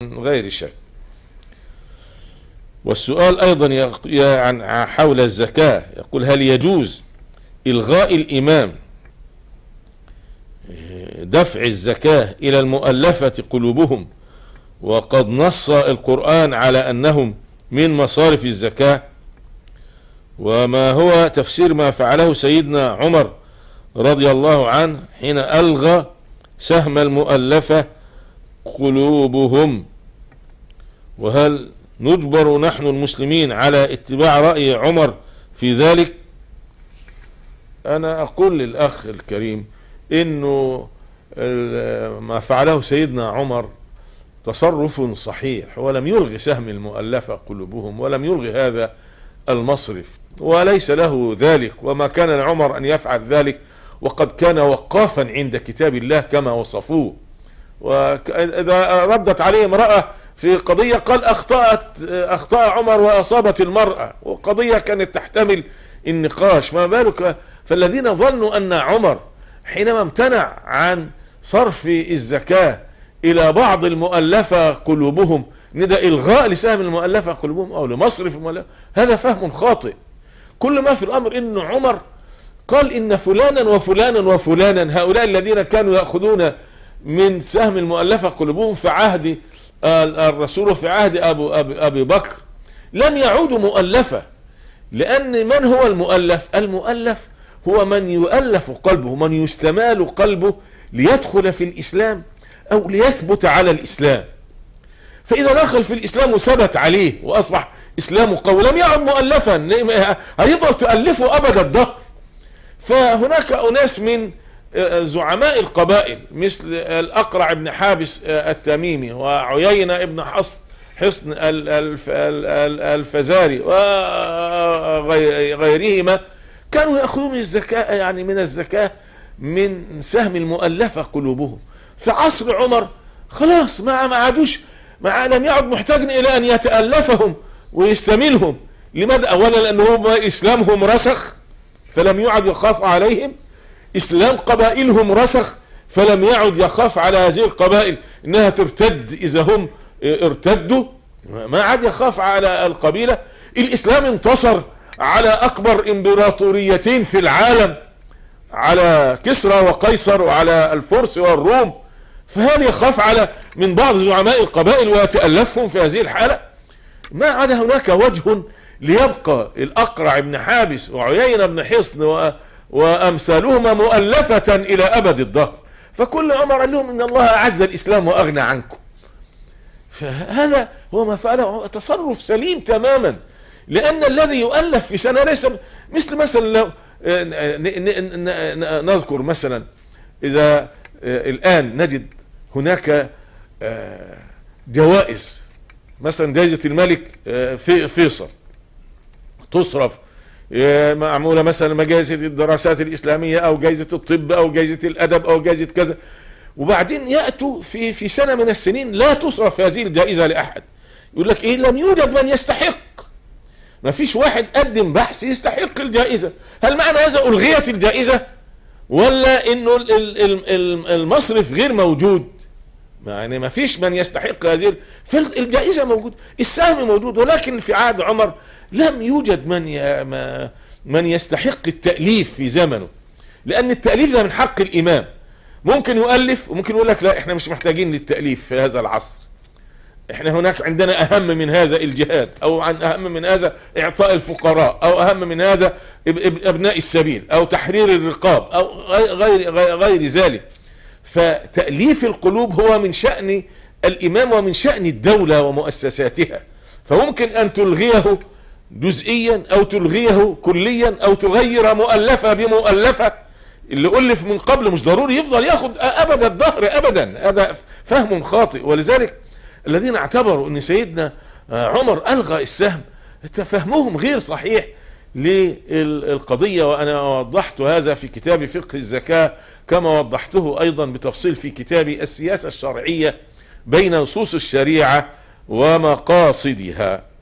غير شك. والسؤال أيضا عن حول الزكاة، يقول: هل يجوز إلغاء الإمام دفع الزكاة إلى المؤلفة قلوبهم وقد نص القرآن على أنهم من مصارف الزكاة؟ وما هو تفسير ما فعله سيدنا عمر رضي الله عنه حين ألغى سهم المؤلفة قلوبهم؟ وهل نجبر نحن المسلمين على اتباع رأي عمر في ذلك؟ أنا أقول للأخ الكريم إنه ما فعله سيدنا عمر تصرف صحيح، ولم يلغي سهم المؤلفة قلوبهم، ولم يلغي هذا المصرف، وليس له ذلك، وما كان لعمر أن يفعل ذلك، وقد كان وقافا عند كتاب الله كما وصفوه. وإذا ردت عليه امرأة في قضية قال أخطأ عمر وأصابت المرأة، وقضية كانت تحتمل النقاش، فما بالك؟ فالذين ظنوا أن عمر حينما امتنع عن صرف الزكاة إلى بعض المؤلفة قلوبهم ندى إلغاء لسهم المؤلفة قلوبهم أو لمصرف المؤلفة، هذا فهم خاطئ. كل ما في الأمر إن عمر قال إن فلانا وفلانا وفلانا، هؤلاء الذين كانوا يأخذون من سهم المؤلفة قلوبهم في عهد الرسول وفي عهد أبي بكر لم يعودوا مؤلفة، لأن من هو المؤلف؟ المؤلف هو من يؤلف قلبه، من يستمال قلبه ليدخل في الإسلام أو ليثبت على الإسلام. فإذا دخل في الإسلام وثبت عليه وأصبح إسلامه قوي لم يعد مؤلفا، هيفضل تؤلفه أبد الدهر. فهناك أناس من زعماء القبائل مثل الأقرع بن حابس التميمي وعيينة بن حصن الفزاري وغيرهما كانوا يأخذون الزكاة، يعني من الزكاة من سهم المؤلفة قلوبهم. في عصر عمر خلاص ما عادوش، لم يعد محتاج إلى أن يتألفهم ويستملهم. لماذا؟ أولا لأنهم إسلامهم رسخ فلم يعد يخاف عليهم، إسلام قبائلهم رسخ فلم يعد يخاف على هذه القبائل إنها ترتد إذا هم ارتدوا، ما عاد يخاف على القبيلة. الإسلام انتصر على أكبر إمبراطوريتين في العالم، على كسرى وقيصر وعلى الفرس والروم، فهل يخاف على من بعض زعماء القبائل ويتألفهم في هذه الحالة؟ ما عاد هناك وجه ليبقى الأقرع بن حابس وعيينة بن حصن وأمثالهما مؤلفة إلى أبد الدهر. فكل عمر قال لهم إن الله أعز الإسلام وأغنى عنكم. فهذا هو ما فعله، تصرف سليم تماما، لأن الذي يؤلف في سنة ليس مثلا لو نذكر مثلا إذا الآن نجد هناك جوائز، مثلا جائزة الملك فيصل تصرف، معمولة مثلا جائزة الدراسات الإسلامية أو جائزة الطب أو جائزة الأدب أو جائزة كذا، وبعدين يأتوا في سنة من السنين لا تصرف هذه الجائزة لأحد. يقول لك إيه؟ لم يوجد من يستحق، ما فيش واحد قدم بحث يستحق الجائزة. هل معنى هذا ألغيت الجائزة ولا إنه المصرف غير موجود؟ يعني ما فيش من يستحق هذه، فالجائزة موجود، السهم موجود، ولكن في عهد عمر لم يوجد من يستحق التأليف في زمنه، لأن التأليف ده من حق الإمام. ممكن يؤلف وممكن يقول لك لا احنا مش محتاجين للتأليف في هذا العصر، احنا هناك عندنا أهم من هذا الجهاد، أو أهم من هذا إعطاء الفقراء، أو أهم من هذا أبناء السبيل، أو تحرير الرقاب، أو غير ذلك. فتأليف القلوب هو من شأن الإمام ومن شأن الدولة ومؤسساتها، فممكن أن تلغيه جزئيا أو تلغيه كليا أو تغير مؤلفة بمؤلفة. اللي ألف من قبل مش ضروري يفضل ياخد أبد الدهر أبدا، هذا فهم خاطئ. ولذلك الذين اعتبروا أن سيدنا عمر ألغى السهم فهمهم غير صحيح للقضية، وأنا وضحت هذا في كتاب فقه الزكاة كما وضحته أيضا بتفصيل في كتاب السياسة الشرعية بين نصوص الشريعة ومقاصدها.